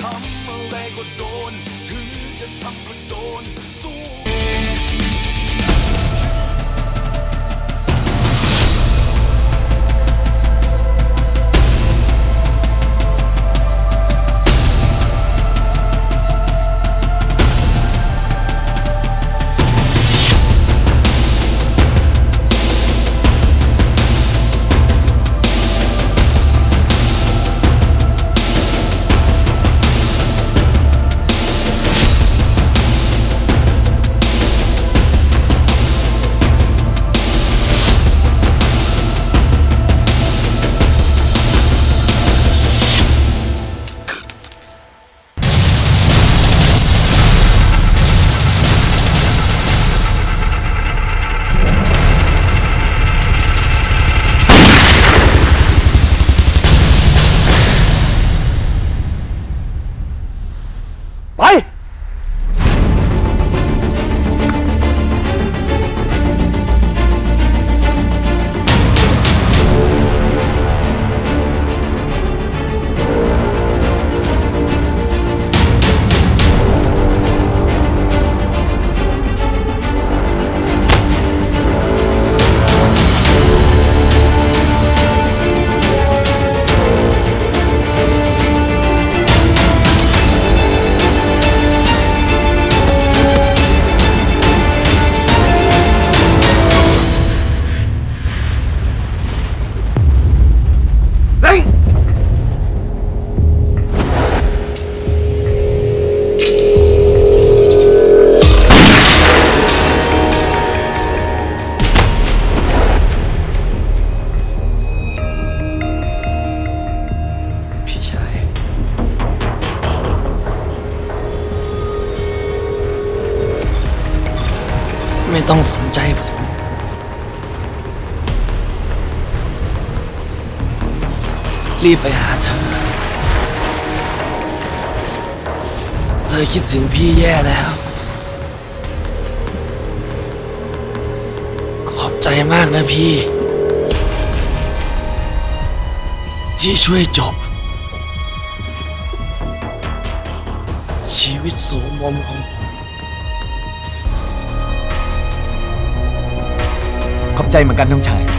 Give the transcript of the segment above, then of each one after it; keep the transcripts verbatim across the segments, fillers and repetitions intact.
ทำอะไรก็โดนถึงจะทำก็โดนสู้ไม่ต้องสนใจผมรีบไปหาเธอเธอคิดถึงพี่แย่แล้วขอบใจมากนะพี่ที่ช่วยจบชีวิตโสมมของผมขอบใจเหมือนกันน้องชาย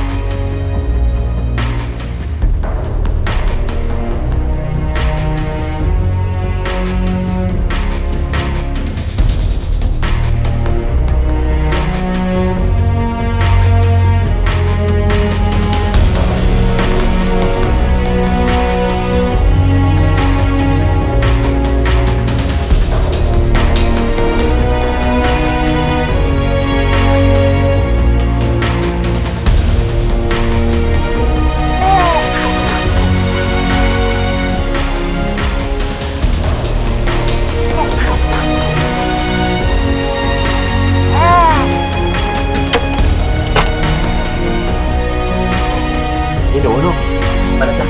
หนูลูกมาแล้วจ้ะ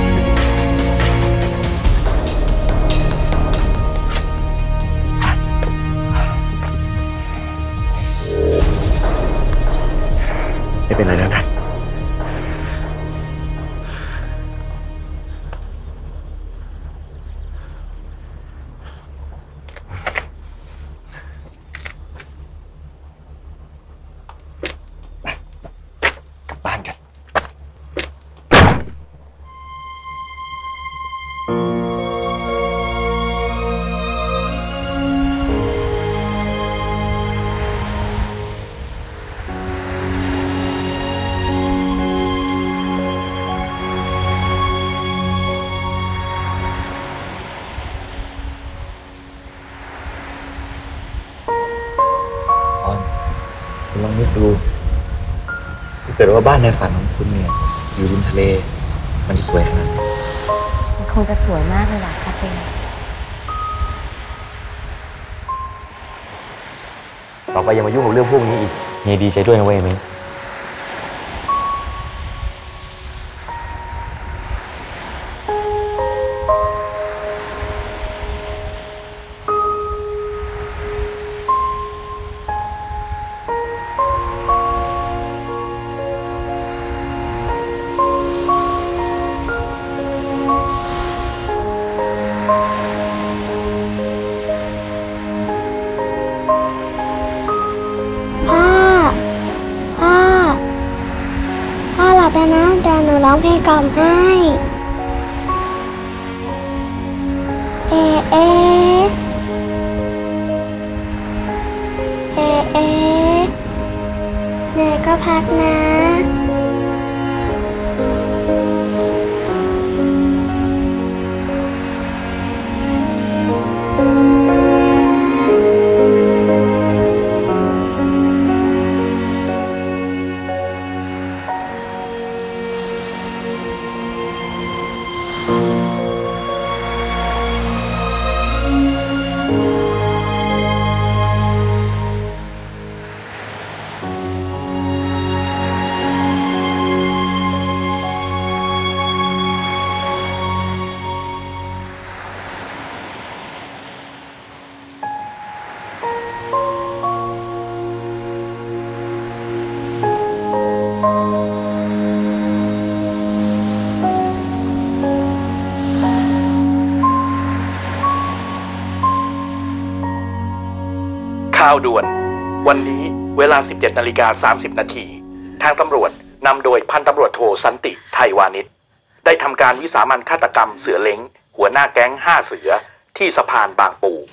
ไม่เป็นไรแล้วนะบ้านกันคุณลองนึกดูถ้าเกิดว่าบ้านในฝันของคุณเนี่ยอยู่ริมทะเลมันจะสวยขนาดไหนมันคงจะสวยมากเลยล่ะชาตรีต่อไปอย่ามายุ่งกับเรื่องพวกนี้อีกเฮียดีใจด้วยนะเว้ยมิ้งเองเพลงกล่อมให้เอเอเอเอเหนื่อยก็พักนะข่าวด่วนวันนี้เวลา สิบเจ็ดนาฬิกาสามสิบนาทีทางตำรวจนำโดยพันตำรวจโทสันติไทยวานิชได้ทำการวิสามัญฆาตกรรมเสือเล้งหัวหน้าแก๊งห้าเสือที่สะพานบางปู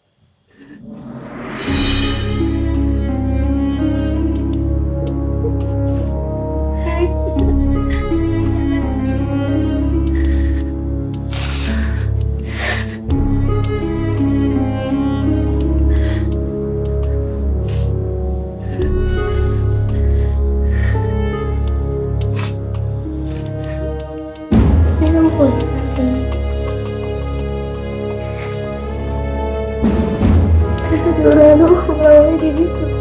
ฉันจะดูแลลูกของเราให้ดีที่สุด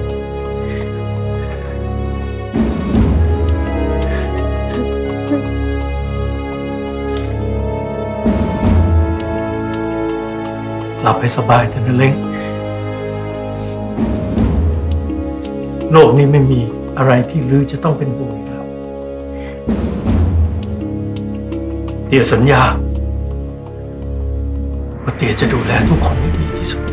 หลับให้สบายเถอะนะเล้งโลกนี้ไม่มีอะไรที่ลือจะต้องเป็นห่วงแล้วเตี่ยสัญญาว่าเตี่ยจะดูแลทุกคนให้ดีที่สุด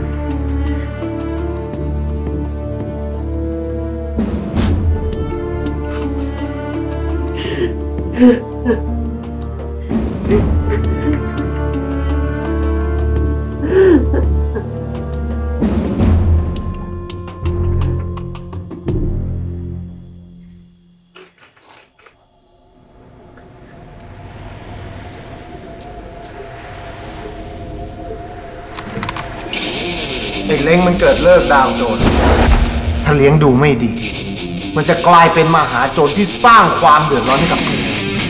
ไอ้เล้งมันเกิดเลิกดาวโจรถ้าเลี้ยงดูไม่ดีมันจะกลายเป็นมหาโจรที่สร้างความเดือดร้อนให้กับเธอ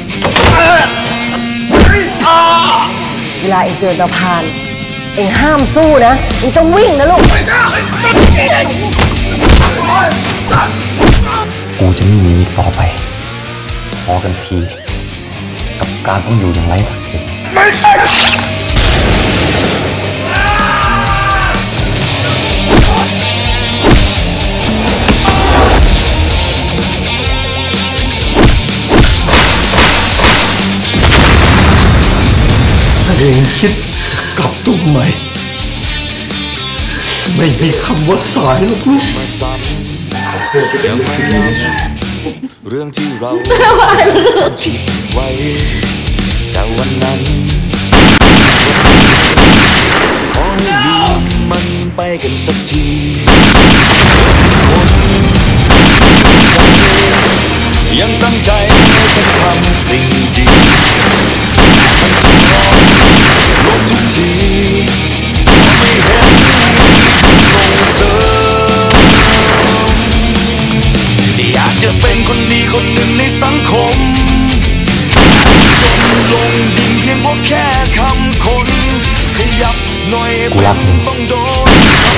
เวลาเองเจอตะพานเองห้ามสู้นะเองต้องวิ่งนะลูกกูจะไม่มีอีกต่อไปพอกันทีกับการต้องอยู่อย่างไร้ศักดิ์ศรีไม่ใช่เองคิดจะกลับตัวใหม่ไม่มีคำว่าสายหรอกลูกขอโทษที่เป็นเรื่องที่ดีนะเรื่องที่เราทำผิดไว้จากวันนั้นขอให้ลืมมันไปกันสักทียังตั้งใจจะทำสิ่งดีลบทุกทีไม่เห็นส่งเสริมอยากจะเป็นคนดีคนหนึ่งในสังคมจนลงดินเพียงเพราะแค่คำคนขยับหน่อยเป็นต้องโดน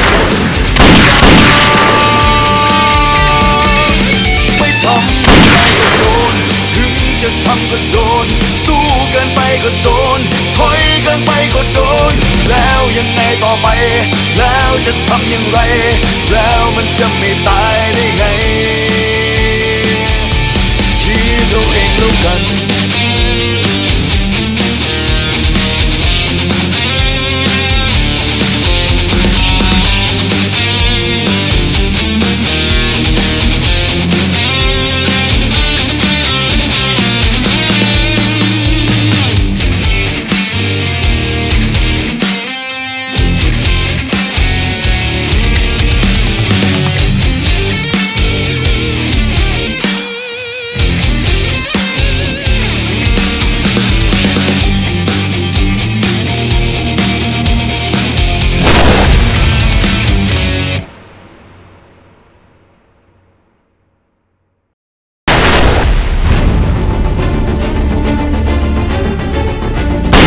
ไม่ทำอะไรก็โดนถึงจะทำก็โดนสู้เกินไปก็โดนถอยเกินไปก็โดนแล้วยังไงต่อไปแล้วจะทำอย่างไรแล้วมันจะไม่ตายได้ไงคิดเอาเองแล้วกัน